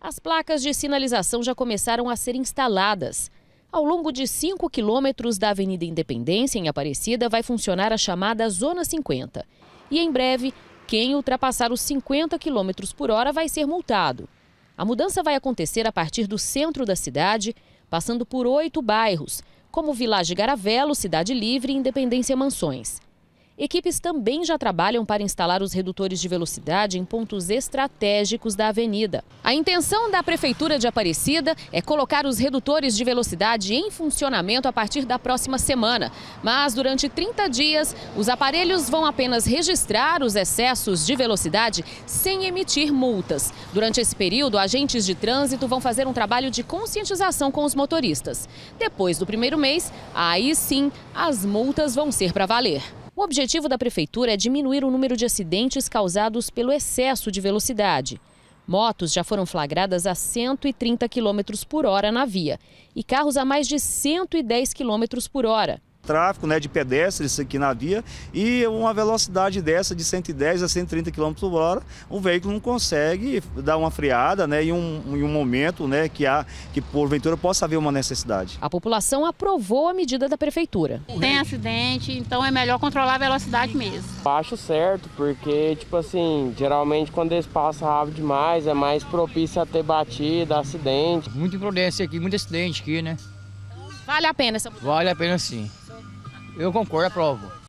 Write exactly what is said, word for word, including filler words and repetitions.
As placas de sinalização já começaram a ser instaladas. Ao longo de cinco quilômetros da Avenida Independência, em Aparecida, vai funcionar a chamada Zona cinquenta. E em breve, quem ultrapassar os cinquenta quilômetros por hora vai ser multado. A mudança vai acontecer a partir do centro da cidade, passando por oito bairros, como Village Garavelo, Cidade Livre e Independência Mansões. Equipes também já trabalham para instalar os redutores de velocidade em pontos estratégicos da avenida. A intenção da Prefeitura de Aparecida é colocar os redutores de velocidade em funcionamento a partir da próxima semana. Mas durante trinta dias, os aparelhos vão apenas registrar os excessos de velocidade sem emitir multas. Durante esse período, agentes de trânsito vão fazer um trabalho de conscientização com os motoristas. Depois do primeiro mês, aí sim, as multas vão ser para valer. O objetivo da Prefeitura é diminuir o número de acidentes causados pelo excesso de velocidade. Motos já foram flagradas a cento e trinta quilômetros por hora na via e carros a mais de cento e dez quilômetros por hora. Tráfego, né, de pedestres aqui na via e uma velocidade dessa de cento e dez a cento e trinta quilômetros por hora, o veículo não consegue dar uma freada, né, em um, em um momento, né, que, há, que porventura possa haver uma necessidade. A população aprovou a medida da Prefeitura. Tem acidente, então é melhor controlar a velocidade mesmo. Acho certo, porque, tipo assim, geralmente quando eles passam rápido demais, é mais propício a ter batida, acidente. Muita imprudência aqui, muito acidente aqui, né? Vale a pena essa mudança? Vale a pena sim. Eu concordo, aprovo.